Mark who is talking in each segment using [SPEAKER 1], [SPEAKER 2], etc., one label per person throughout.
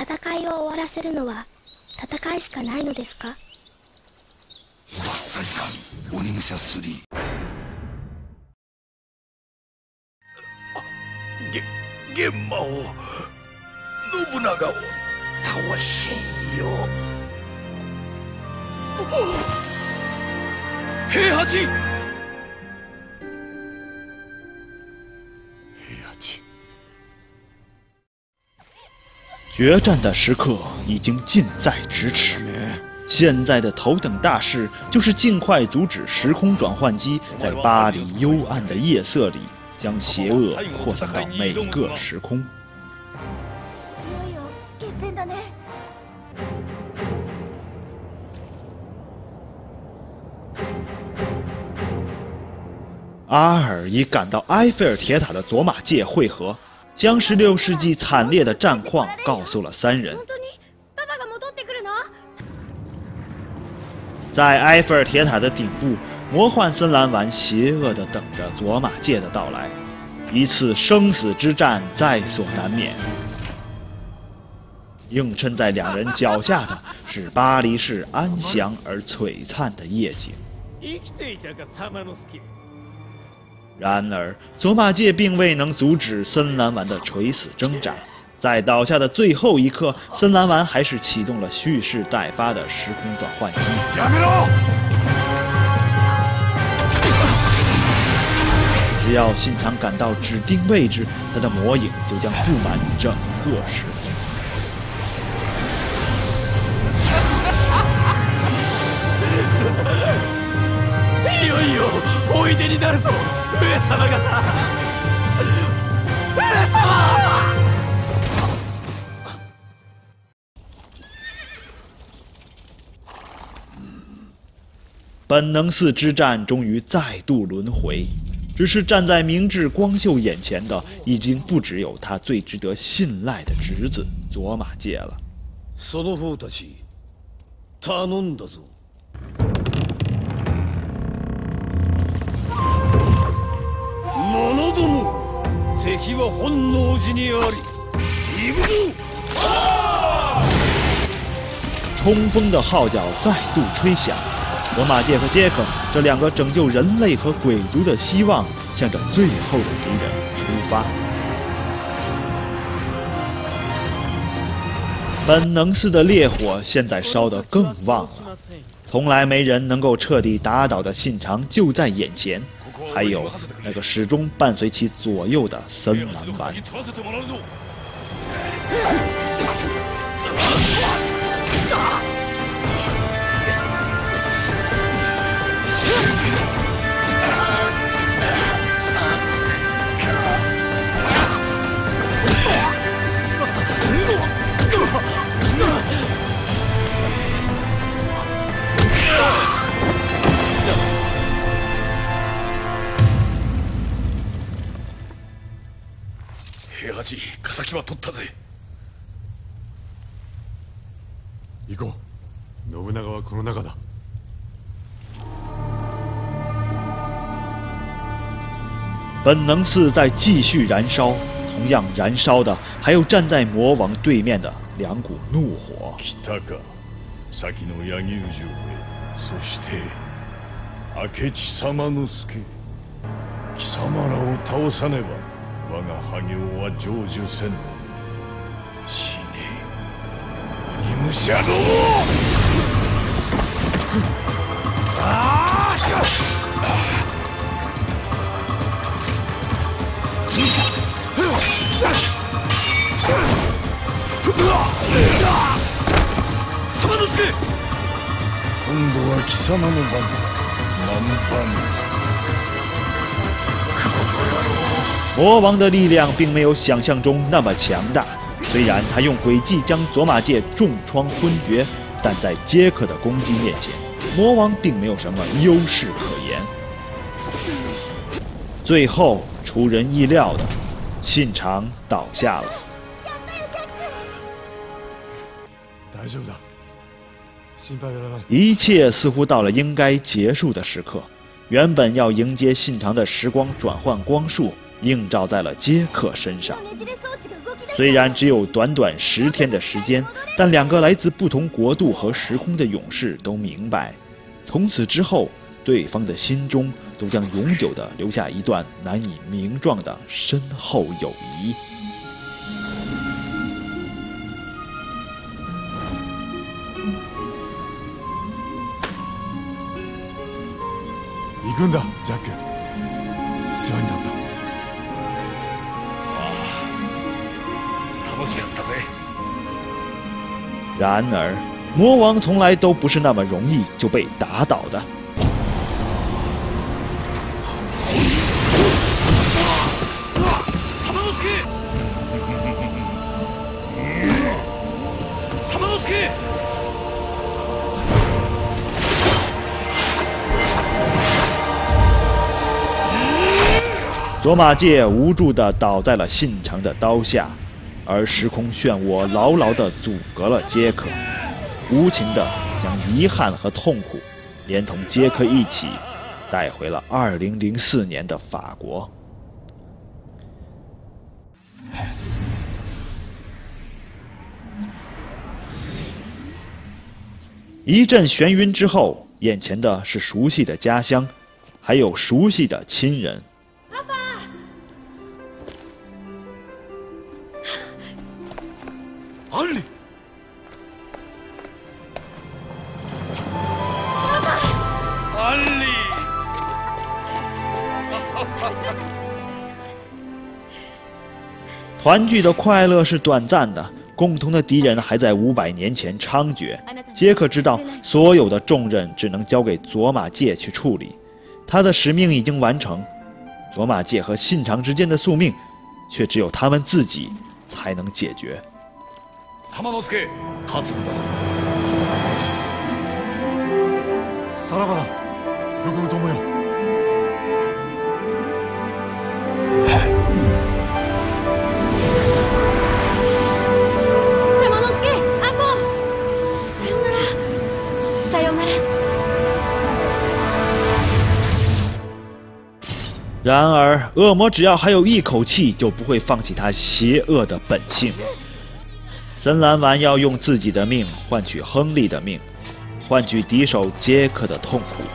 [SPEAKER 1] 戦いを終わらせるのは戦いしかないのですか？
[SPEAKER 2] 噂いかん、鬼武者3。玄馬を信長を倒しんよ。平八。平八。
[SPEAKER 3] 决战的时刻已经近在咫尺。现在的头等大事就是尽快阻止时空转换机在巴黎幽暗的夜色里将邪恶扩散到每个时空。阿尔已赶到埃菲尔铁塔的佐玛界会合，将16世纪惨烈的战况告诉了三人。在埃菲尔铁塔的顶部，魔幻森兰丸邪恶地等着佐玛界的到来，一次生死之战在所难免。映衬在两人脚下的是巴黎市安详而璀璨的夜景。然而，佐玛界并未能阻止森兰丸的垂死挣扎。在倒下的最后一刻，森兰丸还是启动了蓄势待发的时空转换机。只要信长赶到指定位置，他的魔影就将布满整个时空。
[SPEAKER 2] いよいよおいでになるぞ、上様が。上様！
[SPEAKER 3] 本能寺之战终于再度轮回，只是站在明智光秀眼前的，已经不只有他最值得信赖的侄子佐玛介了。
[SPEAKER 2] その方たち、頼んだぞ。者ども、敵は本能寺にあり。行くぞ！
[SPEAKER 3] 冲锋的号角再度吹响。佐玛介和杰克这两个拯救人类和鬼族的希望，向着最后的敌人出发。本能寺的烈火现在烧得更旺了，从来没人能够彻底打倒的信长就在眼前，还有那个始终伴随其左右的森兰丸。
[SPEAKER 2] 平八、敵は取ったぜ。
[SPEAKER 4] 行こう。信長はこの中だ。
[SPEAKER 3] 本能寺在继续燃烧，同样燃烧的还有站在魔王对面的两股怒火。
[SPEAKER 2] 来たか、先の柳生城へ。そして明智様之助、貴様らを倒さねば我が破行は成就せん。死ね、鬼武者ども！様之助、今度は貴様の番だ。南蛮人。
[SPEAKER 3] 魔王的力量并没有想象中那么强大，虽然他用诡计将佐玛介重创昏厥，但在杰克的攻击面前，魔王并没有什么优势可言。最后，出人意料的，信长倒下了。
[SPEAKER 4] 大丈夫だ。心配いらない。
[SPEAKER 3] 一切似乎到了应该结束的时刻。原本要迎接信长的时光转换光束映照在了杰克身上。 虽然只有短短10天的时间，但2个来自不同国度和时空的勇士都明白，从此之后，对方的心中都将永久地留下一段难以名状的深厚友谊。
[SPEAKER 4] 行くんだ、ジャック。世話になった。
[SPEAKER 2] 楽しかったぜ。
[SPEAKER 3] 然而，魔王从来都不是那么容易就被打倒的。
[SPEAKER 2] サマノスケ！サマノスケ！
[SPEAKER 3] 佐马介无助地倒在了信长的刀下，而时空漩涡牢牢地阻隔了杰克，无情地将遗憾和痛苦连同杰克一起带回了2004年的法国。一阵眩晕之后，眼前的是熟悉的家乡，还有熟悉的亲人。
[SPEAKER 2] アンリ！アンリ！
[SPEAKER 3] 团聚的快乐是短暂的，共同的敌人还在500年前猖獗。杰克知道，所有的重任只能交给佐马介去处理，他的使命已经完成。佐马介和信长之间的宿命，却只有他们自己才能解决。
[SPEAKER 2] サマノスケ、勝つんだぞ。
[SPEAKER 4] さらばだ、どこの友よ。
[SPEAKER 1] サマノスケ、アコ、さよなら、さよなら。
[SPEAKER 3] 然而，恶魔只要还有一口气，就不会放弃他邪恶的本性。森兰丸要用自己的命换取亨利的命，换取敌手杰克的痛苦。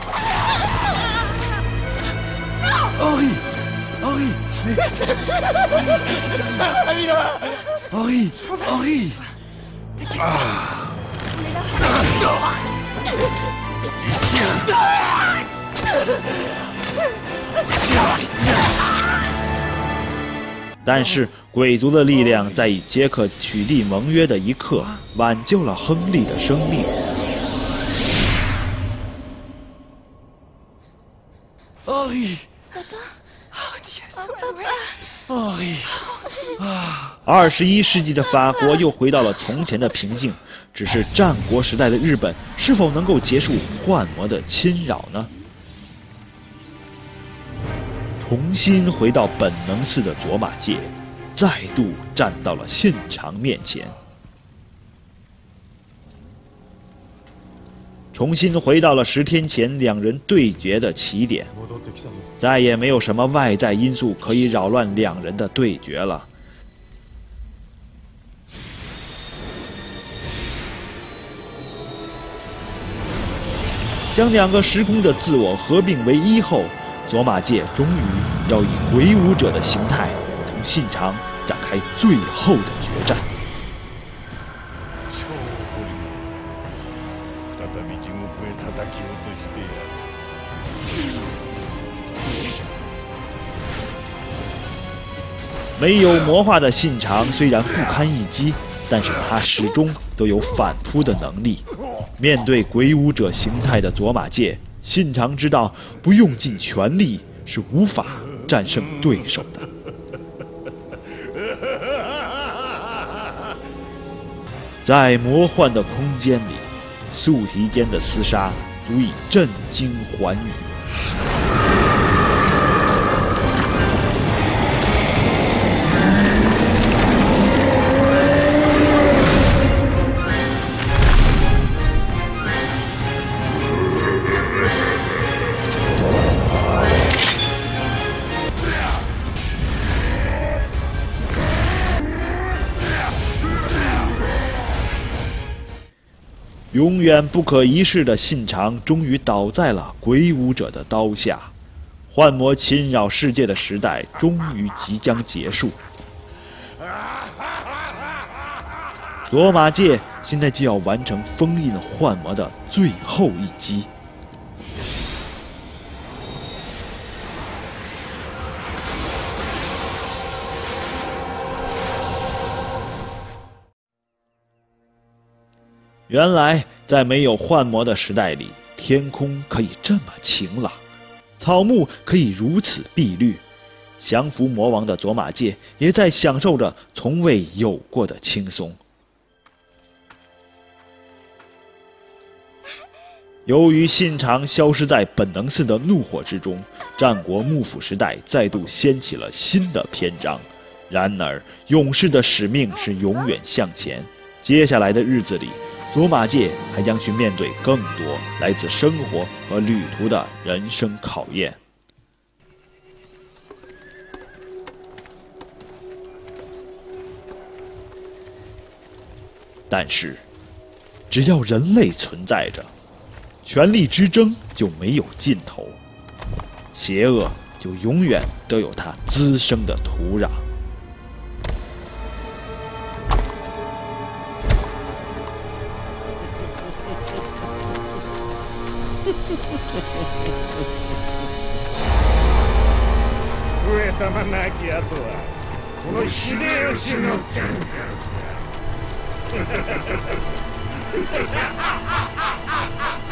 [SPEAKER 3] 但是鬼族的力量在与杰克取缔盟约的一刻，挽救了亨利的生命。21世纪的法国又回到了从前的平静，只是战国时代的日本是否能够结束幻魔的侵扰呢？重新回到本能寺的佐马介，再度站到了信长面前。重新回到了10天前2人对决的起点，再也没有什么外在因素可以扰乱2人的对决了。将2个时空的自我合并为一后，佐马介终于要以鬼武者的形态同信长展开最后的决战。
[SPEAKER 2] 再び地獄へ叩き落としてやる。
[SPEAKER 3] 没有魔化的信长虽然不堪一击，但是他始终都有反扑的能力。面对鬼武者形态的佐马介，信长知道不用尽全力是无法战胜对手的。在魔幻的空间里，宿敌间的厮杀足以震惊寰宇。 永远不可一世的信长终于倒在了鬼武者的刀下，幻魔侵扰世界的时代终于即将结束。罗马界现在就要完成封印幻魔的最后一击。原来，在没有幻魔的时代里，天空可以这么晴朗，草木可以如此碧绿，降服魔王的佐马介也在享受着从未有过的轻松。由于信长消失在本能寺的怒火之中，战国幕府时代再度掀起了新的篇章。然而，勇士的使命是永远向前。接下来的日子里，佐马介还将去面对更多来自生活和旅途的人生考验。但是，只要人类存在着，权力之争就没有尽头，邪恶就永远都有它滋生的土壤。
[SPEAKER 5] 上様亡き後はこの秀吉の天下